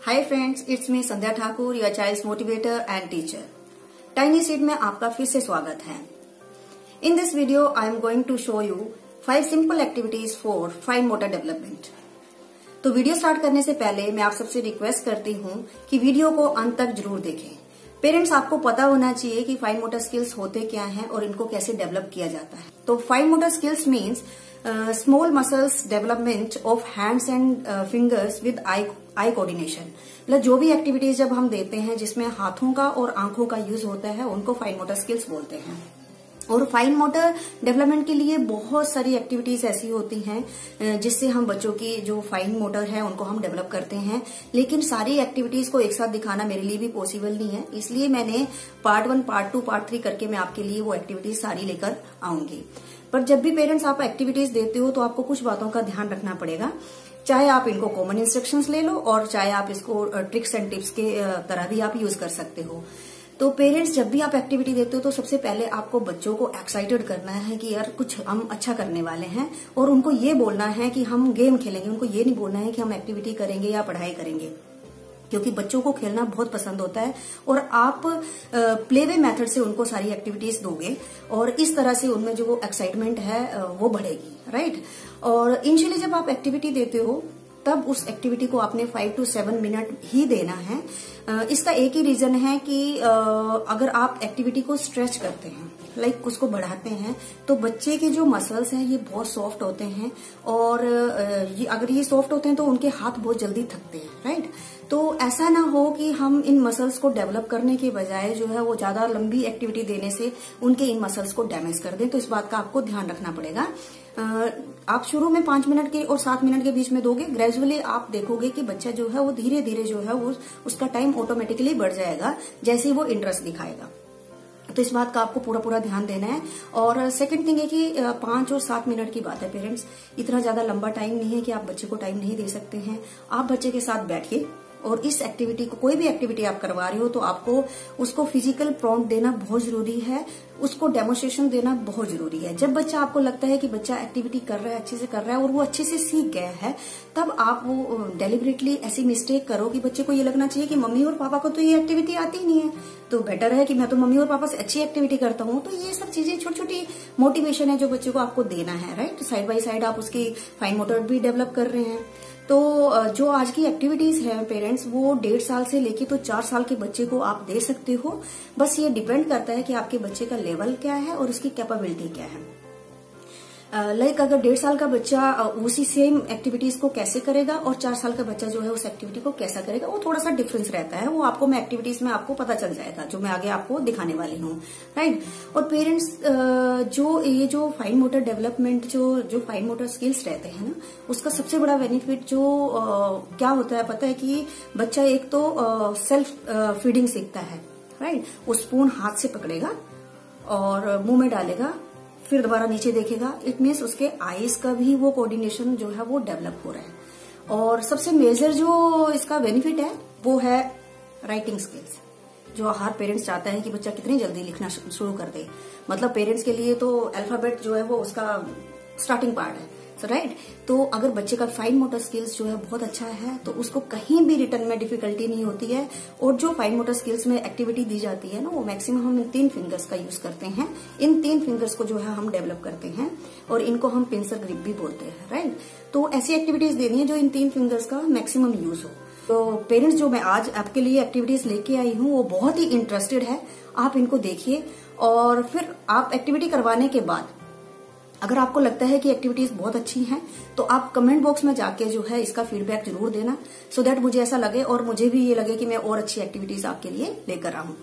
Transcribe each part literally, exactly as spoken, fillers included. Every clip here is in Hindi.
Hi friends, it's me Sandhya Thakur, your child's motivator and teacher. Tiny seed में आपका फिर से स्वागत है। In this video I am going to show you five simple activities for fine motor development. तो वीडियो स्टार्ट करने से पहले मैं आप सबसे रिक्वेस्ट करती हूँ कि वीडियो को अंत तक जरूर देखें। पेरेंट्स, आपको पता होना चाहिए कि फाइन मोटर स्किल्स होते क्या हैं और इनको कैसे डेवलप किया जाता है। तो fine motor skills means small muscles development of hands and fingers with eye eye coordination. मतलब जो भी एक्टिविटीज जब हम देते हैं जिसमें हाथों का और आंखों का यूज होता है उनको फाइन मोटर स्किल्स बोलते हैं। और फाइन मोटर डेवलपमेंट के लिए बहुत सारी एक्टिविटीज ऐसी होती हैं जिससे हम बच्चों की जो फाइन मोटर है उनको हम डेवलप करते हैं, लेकिन सारी एक्टिविटीज को एक साथ दिखाना मेरे लिए भी पॉसिबल नहीं है। इसलिए मैंने part one, part two, part three करके मैं आपके लिए वो एक्टिविटीज सारी लेकर आऊंगी। पर जब भी पेरेंट्स आप एक्टिविटीज देते हो तो आपको कुछ बातों का ध्यान रखना पड़ेगा। चाहे आप इनको कॉमन इंस्ट्रक्शंस ले लो और चाहे आप इसको ट्रिक्स एंड टिप्स के तरह भी आप यूज कर सकते हो। तो पेरेंट्स, जब भी आप एक्टिविटी देते हो तो सबसे पहले आपको बच्चों को एक्साइटेड करना है कि यार कुछ हम अच्छा करने वाले हैं, और उनको ये बोलना है कि हम गेम खेलेंगे। उनको ये नहीं बोलना है कि हम एक्टिविटी करेंगे या पढ़ाई करेंगे, क्योंकि बच्चों को खेलना बहुत पसंद होता है और आप प्ले वे मेथड से उनको सारी एक्टिविटीज दोगे और इस तरह से उनमें जो एक्साइटमेंट है वो बढ़ेगी, राइट। और इनिशियली जब आप एक्टिविटी देते हो तब उस एक्टिविटी को आपने फाइव टू सेवन मिनट ही देना है। इसका एक ही रीजन है कि अगर आप एक्टिविटी को स्ट्रेच करते हैं, लाइक like उसको बढ़ाते हैं, तो बच्चे के जो मसल्स हैं ये बहुत सॉफ्ट होते हैं और ये अगर ये सॉफ्ट होते हैं तो उनके हाथ बहुत जल्दी थकते हैं, राइट। तो ऐसा ना हो कि हम इन मसल्स को डेवलप करने के बजाय जो है वो ज्यादा लंबी एक्टिविटी देने से उनके इन मसल्स को डैमेज कर दें। तो इस बात का आपको ध्यान रखना पड़ेगा। आप शुरू में पांच मिनट के और सात मिनट के बीच में दोगे, ग्रेजुअली आप देखोगे कि बच्चा जो है वो धीरे धीरे जो है वो उसका टाइम ऑटोमेटिकली बढ़ जाएगा जैसे ही वो इंटरेस्ट दिखाएगा। तो इस बात का आपको पूरा पूरा ध्यान देना है। और सेकंड थिंग है कि पांच और सात मिनट की बात है पेरेंट्स, इतना ज्यादा लंबा टाइम नहीं है कि आप बच्चे को टाइम नहीं दे सकते हैं। आप बच्चे के साथ बैठिए और इस एक्टिविटी को, कोई भी एक्टिविटी आप करवा रहे हो तो आपको उसको फिजिकल प्रॉम्प्ट देना बहुत जरूरी है, उसको डेमोन्स्ट्रेशन देना बहुत जरूरी है। जब बच्चा आपको लगता है कि बच्चा एक्टिविटी कर रहा है, अच्छे से कर रहा है और वो अच्छे से सीख गया है, तब आप वो डेलिबरेटली ऐसी मिस्टेक करो कि बच्चे को ये लगना चाहिए कि मम्मी और पापा को तो ये एक्टिविटी आती ही नहीं है, तो बेटर है कि मैं तो मम्मी और पापा से अच्छी एक्टिविटी करता हूँ। तो ये सब चीजें छोटी छोटी मोटिवेशन है जो बच्चे को आपको देना है, राइट। साइड बाय साइड आप उसकी फाइन मोटर भी डेवलप कर रहे हैं। तो जो आज की एक्टिविटीज है पेरेंट्स, वो डेढ़ साल से लेके तो चार साल के बच्चे को आप दे सकते हो। बस ये डिपेंड करता है कि आपके बच्चे का लेवल क्या है और उसकी कैपेबिलिटी क्या है। लाइक like, अगर डेढ़ साल का बच्चा उसी सेम एक्टिविटीज को कैसे करेगा और चार साल का बच्चा जो है उस एक्टिविटी को कैसा करेगा, वो थोड़ा सा डिफरेंस रहता है। वो आपको मैं एक्टिविटीज में आपको पता चल जाएगा जो मैं आगे आपको दिखाने वाली हूँ, राइट। और पेरेंट्स, जो ये जो फाइन मोटर डेवलपमेंट, जो जो फाइन मोटर स्किल्स रहते हैं ना, उसका सबसे बड़ा बेनिफिट जो आ, क्या होता है पता है कि बच्चा एक तो आ, सेल्फ फीडिंग सीखता है, राइट। वो स्पून हाथ से पकड़ेगा और मुंह में डालेगा, फिर दोबारा नीचे देखेगा। इट मीन्स उसके आईज का भी वो कोऑर्डिनेशन जो है वो डेवलप हो रहा है। और सबसे मेजर जो इसका बेनिफिट है वो है राइटिंग स्किल्स, जो हर पेरेंट्स चाहता है कि बच्चा कितनी जल्दी लिखना शुरू कर दे। मतलब पेरेंट्स के लिए तो अल्फाबेट जो है वो उसका स्टार्टिंग पार्ट है, राइट। तो अगर बच्चे का फाइन मोटर स्किल्स जो है बहुत अच्छा है तो उसको कहीं भी रिटर्न में डिफिकल्टी नहीं होती है। और जो फाइन मोटर स्किल्स में एक्टिविटी दी जाती है ना, वो मैक्सिमम हम इन तीन फिंगर्स का यूज करते हैं। इन तीन फिंगर्स को जो है हम डेवलप करते हैं और इनको हम पिंसर ग्रिप भी बोलते हैं, राइट। तो ऐसी एक्टिविटीज देनी है जो इन तीन फिंगर्स का मैक्सिमम यूज हो। तो पेरेंट्स, जो मैं आज आपके लिए एक्टिविटीज लेके आई हूँ वो बहुत ही इंटरेस्टेड है। आप इनको देखिए और फिर आप एक्टिविटी करवाने के बाद अगर आपको लगता है कि एक्टिविटीज बहुत अच्छी हैं तो आप कमेंट बॉक्स में जाके जो है इसका फीडबैक जरूर देना, सो दैट मुझे ऐसा लगे और मुझे भी ये लगे कि मैं और अच्छी एक्टिविटीज आपके लिए लेकर आऊं।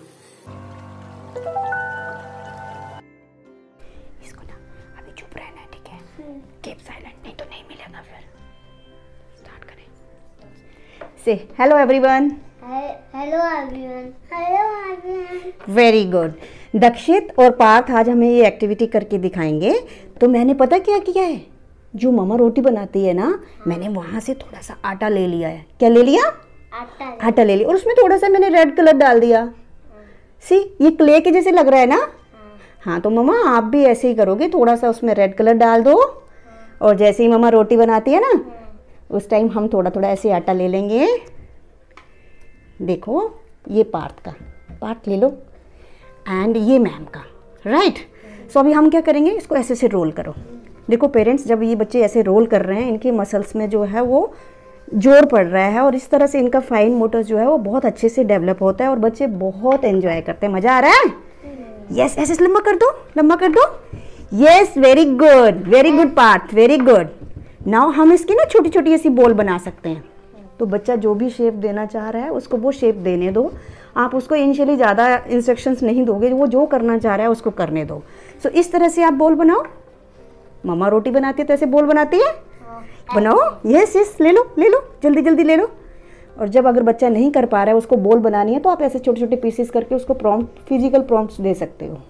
इसको ना अभी चुप रहना है, ठीक है। कीप साइलेंट, नहीं तो नहीं मिलेगा। फिर स्टार्ट करें। से hello everyone. Hello everyone. Hello everyone. Very good. Dakshit और पार्थ आज हमें ये एक्टिविटी करके दिखाएंगे। तो मैंने पता क्या किया है, जो मम्मा रोटी बनाती है ना, मैंने वहां से थोड़ा सा आटा ले लिया है। क्या ले लिया? आटा ले आटा ले लिया और उसमें थोड़ा सा मैंने रेड कलर डाल दिया। सी, ये क्ले के जैसे लग रहा है ना। हाँ, तो मम्मा आप भी ऐसे ही करोगे, थोड़ा सा उसमें रेड कलर डाल दो और जैसे ही मम्मा रोटी बनाती है ना उस टाइम हम थोड़ा थोड़ा ऐसे आटा ले लेंगे देखो ये पार्थ का, पार्थ ले लो, एंड ये मैम का, राइट। सो अभी हम क्या करेंगे, इसको ऐसे से रोल करो। देखो पेरेंट्स, जब ये बच्चे ऐसे रोल कर रहे हैं, इनके मसल्स में जो है वो जोर पड़ रहा है और इस तरह से इनका फाइन मोटर जो है वो बहुत अच्छे से डेवलप होता है और बच्चे बहुत एंजॉय करते हैं। मज़ा आ रहा है? यस, ऐसे लंबा कर दो, लंबा कर दो। Yes, very good, very good Parth, very good. Now हम इसकी ना छोटी छोटी ऐसी बॉल बना सकते हैं। तो बच्चा जो भी शेप देना चाह रहा है उसको वो शेप देने दो। आप उसको इनिशियली ज़्यादा इंस्ट्रक्शंस नहीं दोगे, वो जो करना चाह रहा है उसको करने दो। सो so, इस तरह से आप बॉल बनाओ। मम्मा रोटी बनाती है तो ऐसे बॉल बनाती है, बनाओ। यस यस, ले लो ले लो, जल्दी जल्दी ले लो। और जब अगर बच्चा नहीं कर पा रहा है, उसको बॉल बनानी है, तो आप ऐसे छोटे छोटे पीसेस करके उसको प्रॉम्प्ट, फिजिकल प्रॉम्प्ट्स दे सकते हो।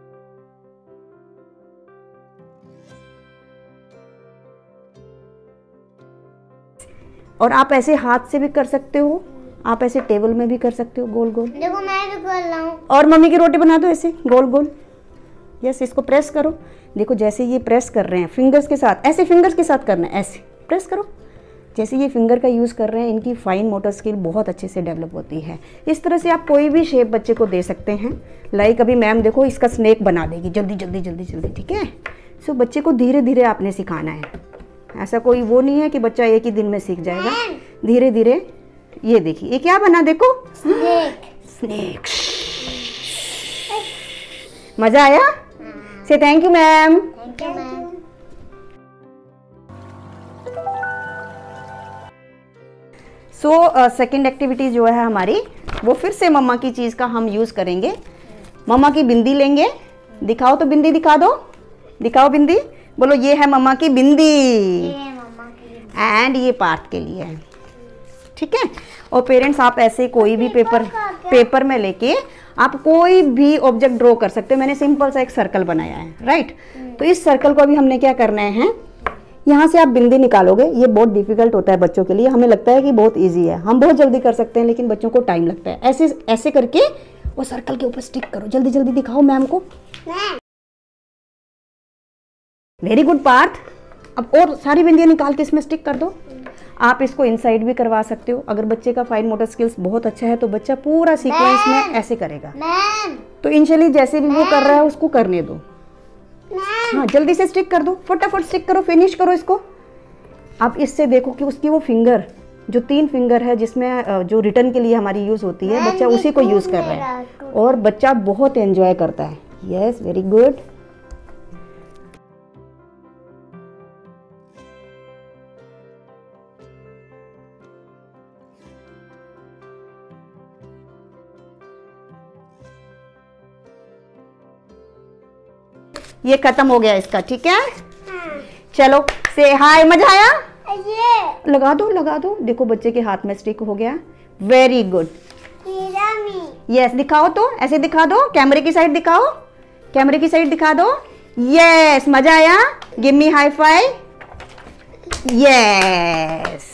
और आप ऐसे हाथ से भी कर सकते हो, आप ऐसे टेबल में भी कर सकते हो, गोल गोल। देखो मैं भी कर रहा हूँ। और मम्मी की रोटी बना दो ऐसे गोल गोल। यस, इसको प्रेस करो। देखो जैसे ये प्रेस कर रहे हैं फिंगर्स के साथ, ऐसे फिंगर्स के साथ करना है, ऐसे प्रेस करो। जैसे ये फिंगर का यूज़ कर रहे हैं, इनकी फाइन मोटर स्किल बहुत अच्छे से डेवलप होती है। इस तरह से आप कोई भी शेप बच्चे को दे सकते हैं। लाइक अभी मैम देखो इसका स्नेक बना देगी, जल्दी जल्दी जल्दी जल्दी, ठीक है। सो बच्चे को धीरे धीरे आपने सिखाना है। ऐसा कोई वो नहीं है कि बच्चा एक ही दिन में सीख जाएगा, धीरे धीरे। ये देखिए ये क्या बना, देखो स्नेक। स्नेक। मजा आया? से thank you ma'am. Thank you ma'am. So second activity जो है हमारी, वो फिर से मम्मा की चीज़ का हम यूज़ करेंगे। मम्मा की बिंदी लेंगे। दिखाओ तो, बिंदी दिखा दो, दिखाओ बिंदी, बोलो ये है मम्मा की बिंदी। ये मम्मा की। एंड ये पार्थ के लिए है, ठीक है। और पेरेंट्स, आप ऐसे कोई भी पेपर पेपर में लेके आप कोई भी ऑब्जेक्ट ड्रॉ कर सकते हो। मैंने सिंपल सा एक सर्कल बनाया है, राइट। तो इस सर्कल को अभी हमने क्या करना है, यहाँ से आप बिंदी निकालोगे। ये बहुत डिफिकल्ट होता है बच्चों के लिए, हमें लगता है कि बहुत इजी है, हम बहुत जल्दी कर सकते हैं, लेकिन बच्चों को टाइम लगता है। ऐसे ऐसे करके वो सर्कल के ऊपर स्टिक करो, जल्दी जल्दी दिखाओ मैम को। Very good Parth. अब और सारी बिंदियाँ निकाल के इसमें स्टिक कर दो। आप इसको इनसाइड भी करवा सकते हो। अगर बच्चे का फाइन मोटर स्किल्स बहुत अच्छा है तो बच्चा पूरा सीक्वेंस में ऐसे करेगा। मैम। तो इनिशियली जैसे भी वो कर रहा है उसको करने दो। हाँ, जल्दी से स्टिक कर दो, फटाफट स्टिक करो, फिनिश करो इसको। अब इससे देखो कि उसकी वो फिंगर, जो तीन फिंगर है जिसमें जो रिटर्न के लिए हमारी यूज होती है, बच्चा उसी को यूज कर रहा है और बच्चा बहुत एंजॉय करता है। Yes, very good. ये खत्म हो गया इसका, ठीक है। हाँ। चलो से हाय। मजा आया? ये लगा दो लगा दो। देखो बच्चे के हाथ में स्टिक हो गया। Very good. यस, दिखाओ तो, ऐसे दिखा दो, कैमरे की साइड दिखाओ, कैमरे की साइड दिखा दो। यस, मजा आया? Give me high five. Yes.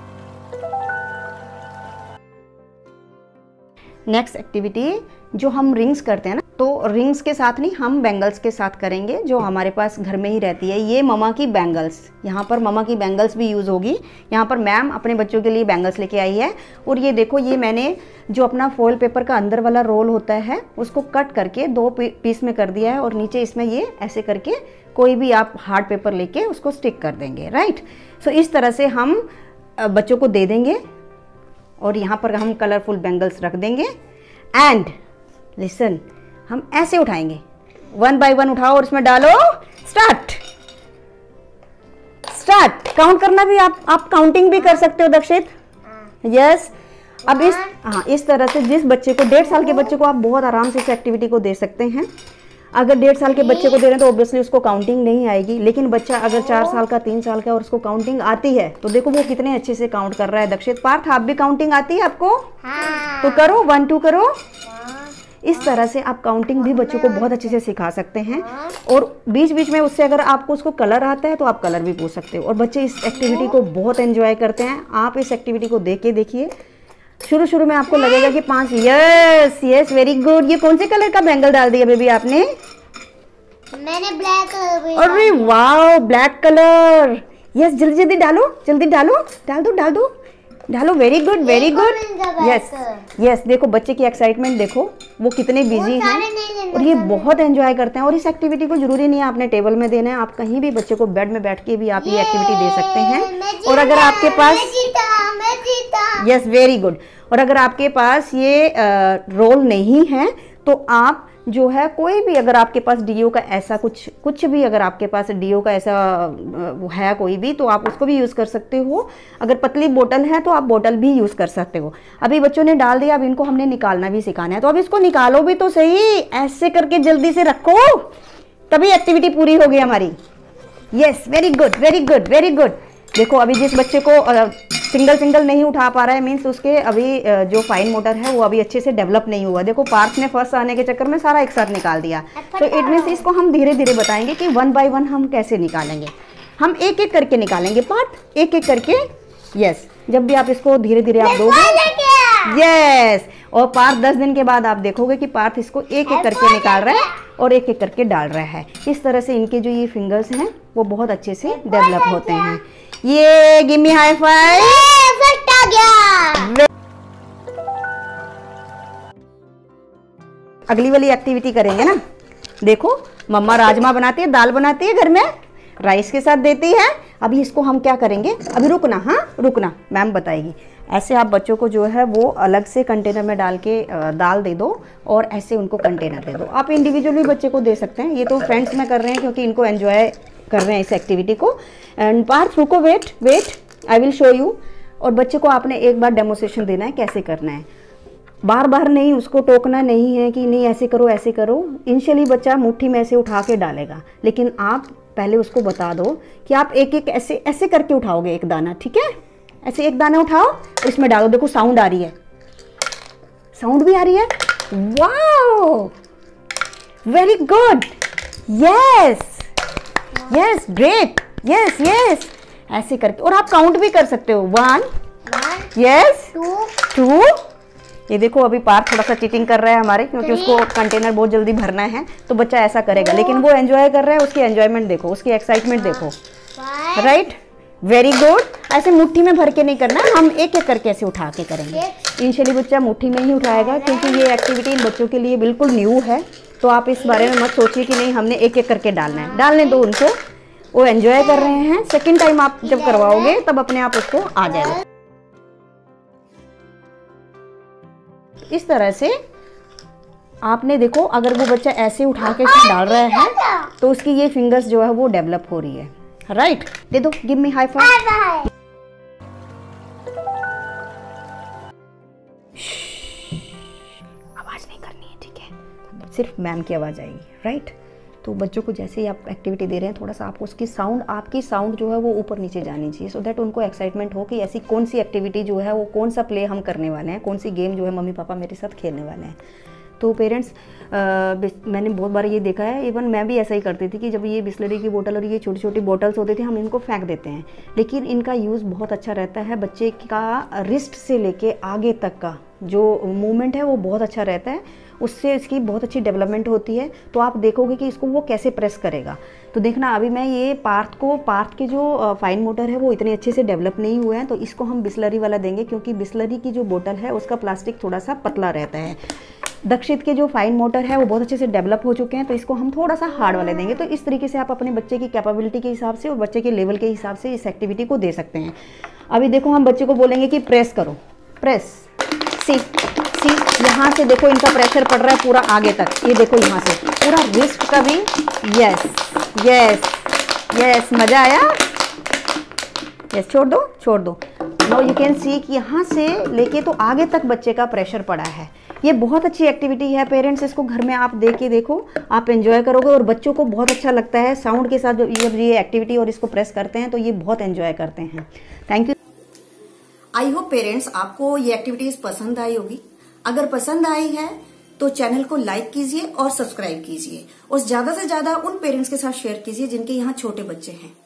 Next activity जो हम रिंग्स करते हैं ना, तो रिंग्स के साथ नहीं, हम बैंगल्स के साथ करेंगे, जो हमारे पास घर में ही रहती है। ये ममा की बैंगल्स, यहाँ पर ममा की बैंगल्स भी यूज़ होगी। यहाँ पर मैम अपने बच्चों के लिए बैंगल्स लेके आई है। और ये देखो, ये मैंने जो अपना फॉइल पेपर का अंदर वाला रोल होता है उसको कट करके दो पीस में कर दिया है और नीचे इसमें ये ऐसे करके कोई भी आप हार्ड पेपर लेके उसको स्टिक कर देंगे, राइट। सो इस तरह से हम बच्चों को दे देंगे और यहाँ पर हम कलरफुल बैंगल्स रख देंगे। एंड लिसन, हम ऐसे उठाएंगे, वन बाय वन उठाओ और इसमें डालो। स्टार्ट स्टार्ट काउंट करना भी आप आप काउंटिंग भी कर सकते हो दक्षित। यस। अब इस हाँ इस तरह से जिस बच्चे को, डेढ़ साल के बच्चे को आप बहुत आराम से इस एक्टिविटी को दे सकते हैं। अगर डेढ़ साल के बच्चे को दे रहे हैं तो ऑब्वियसली उसको काउंटिंग नहीं आएगी, लेकिन बच्चा अगर चार साल का, तीन साल का और उसको काउंटिंग आती है तो देखो वो कितने अच्छे से काउंट कर रहा है। दक्षित, पार्थ, आप भी काउंटिंग आती है आपको? हाँ। तो करो, वन टू करो। हाँ। इस तरह से आप काउंटिंग भी बच्चों को बहुत अच्छे से सिखा सकते हैं। और बीच बीच में उससे अगर आपको उसको कलर आता है तो आप कलर भी पूछ सकते हो। और बच्चे इस एक्टिविटी को बहुत एंजॉय करते हैं। आप इस एक्टिविटी को देख के देखिए, शुरू शुरू में आपको लगेगा कि पांच। Yes yes, very good. ये कौन से कलर का बैंगल डाल दिया बेबी आपने? मैंने ब्लैक कलर। अरे वाओ, ब्लैक कलर। यस, जल्दी जल्दी डालो, जल्दी डालो, डाल दो डाल दो। डालो, वेरी गुड वेरी एक और गुड, मिल जाएगा यस ऐसे। यस। देखो बच्चे की एक्साइटमेंट देखो, वो कितने बिजी सारे हैं नहीं लेना, और ये सारे। बहुत एंजॉय करते हैं। और इस एक्टिविटी को जरूरी नहीं है आपने टेबल में देना है, आप कहीं भी बच्चे को बेड में बैठ के भी आप ये एक्टिविटी दे सकते मैं हैं। जीता, और अगर आपके पास, मैं जीता, मैं जीता। यस वेरी गुड, और अगर आपके पास ये रोल नहीं है तो आप जो है कोई भी, अगर आपके पास डीओ का ऐसा कुछ कुछ भी अगर आपके पास डीओ का ऐसा अ, है कोई भी, तो आप उसको भी यूज़ कर सकते हो। अगर पतली बोतल है तो आप बोतल भी यूज़ कर सकते हो। अभी बच्चों ने डाल दिया, अब इनको हमने निकालना भी सिखाना है, तो अब इसको निकालो भी तो सही, ऐसे करके जल्दी से रखो, तभी एक्टिविटी पूरी होगी हमारी। Yes very good very good very good. देखो अभी जिस बच्चे को अ, सिंगल सिंगल नहीं उठा पा रहा है, मीन्स उसके अभी अ, जो फाइन मोटर है वो अभी अच्छे से डेवलप नहीं हुआ। देखो पार्थ ने फर्स्ट आने के चक्कर में सारा एक साथ निकाल दिया, तो इट मीन्स इसको हम धीरे धीरे बताएंगे कि वन बाय वन हम कैसे निकालेंगे। हम एक एक करके निकालेंगे पार्थ, एक एक करके। यस, जब भी आप इसको धीरे धीरे आप दोगे, यस, और पार्थ दस दिन के बाद आप देखोगे कि पार्थ इसको एक एक करके निकाल रहा है और एक एक करके डाल रहा है। इस तरह से इनके जो ये फिंगर्स हैं वो बहुत अच्छे से डेवलप होते हैं। ये गिव मी हाई फाइव। आ गया। अगली वाली एक्टिविटी करेंगे ना। देखो मम्मा राजमा बनाती है, दाल बनाती है घर में, राइस के साथ देती है। अभी इसको हम क्या करेंगे, अभी रुकना, हाँ रुकना, मैम बताएगी। ऐसे आप बच्चों को जो है वो अलग से कंटेनर में डाल के दाल दे दो और ऐसे उनको कंटेनर दे दो। आप इंडिविजुअल भी बच्चे को दे सकते हैं, ये तो फ्रेंड्स में कर रहे हैं क्योंकि इनको एंजॉय कर रहे हैं इस एक्टिविटी को। एंड पार्थ रुको, wait wait, I will show you. और बच्चे को आपने एक बार डेमोस्ट्रेशन देना है कैसे करना है, बार बार नहीं, उसको टोकना नहीं है कि नहीं ऐसे करो ऐसे करो। इनिशियली बच्चा मुट्ठी में ऐसे उठा के डालेगा, लेकिन आप पहले उसको बता दो कि आप एक एक ऐसे ऐसे करके उठाओगे एक दाना, ठीक है? ऐसे एक दाना उठाओ, इसमें डालो। देखो साउंड आ रही है, साउंड भी आ रही है, wow very good, yes yes great, yes yes, ऐसे करके। और आप काउंट भी कर सकते हो, वन, यस, टू। ये देखो अभी पार्थ थोड़ा सा चीटिंग कर रहा है हमारे, क्योंकि उसको कंटेनर बहुत जल्दी भरना है, तो बच्चा ऐसा करेगा, लेकिन वो एंजॉय कर रहा है। उसकी एंजॉयमेंट देखो, उसकी एक्साइटमेंट देखो, राइट, वेरी गुड। ऐसे मुट्ठी में भर के नहीं करना, हम एक एक करके ऐसे उठा के करेंगे। इनिशियली बच्चा मुट्ठी में ही उठाएगा, क्योंकि ये एक्टिविटी इन बच्चों के लिए बिल्कुल न्यू है, तो आप इस बारे में मत सोचिए कि नहीं हमने एक एक करके डालना है। डालने दो उनको, वो एंजॉय कर रहे हैं। सेकेंड टाइम आप जब करवाओगे तब अपने आप उसको आ जाएगा। इस तरह से आपने देखो, अगर वो बच्चा ऐसे उठा के डाल रहा है तो उसकी ये फिंगर्स जो है वो डेवलप हो रही है, राइट right? दे दो, गिव मी हाई फाइव। आवाज नहीं करनी है, ठीक है? सिर्फ मैम की आवाज आएगी, राइट right? तो बच्चों को जैसे ही आप एक्टिविटी दे रहे हैं, थोड़ा सा आपको उसकी साउंड, आपकी साउंड जो है वो ऊपर नीचे जानी चाहिए, सो दैट उनको एक्साइटमेंट हो कि ऐसी कौन सी एक्टिविटी जो है वो, कौन सा प्ले हम करने वाले हैं, कौन सी गेम जो है मम्मी पापा मेरे साथ खेलने वाले हैं। तो पेरेंट्स, मैंने बहुत बार ये देखा है, इवन मैं भी ऐसा ही करती थी कि जब ये बिस्लरी की बोतल और ये छोटी छोटी बोटल्स होती थी, हम इनको फेंक देते हैं, लेकिन इनका यूज़ बहुत अच्छा रहता है। बच्चे का रिस्ट से लेके आगे तक का जो मूवमेंट है वो बहुत अच्छा रहता है, उससे इसकी बहुत अच्छी डेवलपमेंट होती है। तो आप देखोगे कि इसको वो कैसे प्रेस करेगा। तो देखना, अभी मैं ये पार्थ को, पार्थ के जो फाइन मोटर है वो इतने अच्छे से डेवलप नहीं हुए हैं, तो इसको हम बिस्लरी वाला देंगे, क्योंकि बिस्लरी की जो बोतल है उसका प्लास्टिक थोड़ा सा पतला रहता है। दक्षित के जो फाइन मोटर है वो बहुत अच्छे से डेवलप हो चुके हैं, तो इसको हम थोड़ा सा हार्ड वाले देंगे। तो इस तरीके से आप अपने बच्चे की कैपेबिलिटी के हिसाब से और बच्चे के लेवल के हिसाब से इस एक्टिविटी को दे सकते हैं। अभी देखो, हम बच्चे को बोलेंगे कि प्रेस करो, प्रेस, सी सी, यहाँ से देखो इनका प्रेशर पड़ रहा है पूरा आगे तक, ये देखो यहाँ से पूरा रिस्ट का भी, यस यस यस, मज़ा आया, यस, छोड़ दो छोड़ दो। नाउ यू कैन सी कि यहाँ से लेके तो आगे तक बच्चे का प्रेशर पड़ा है। ये बहुत अच्छी एक्टिविटी है पेरेंट्स, इसको घर में आप देख के देखो, आप एंजॉय करोगे और बच्चों को बहुत अच्छा लगता है साउंड के साथ जब ये एक्टिविटी और इसको प्रेस करते हैं, तो ये बहुत एंजॉय करते हैं। Thank you. I hope parents आपको ये एक्टिविटीज पसंद आई होगी। अगर पसंद आई है तो चैनल को लाइक कीजिए और सब्सक्राइब कीजिए, और ज्यादा से ज्यादा उन पेरेंट्स के साथ शेयर कीजिए जिनके यहाँ छोटे बच्चे हैं।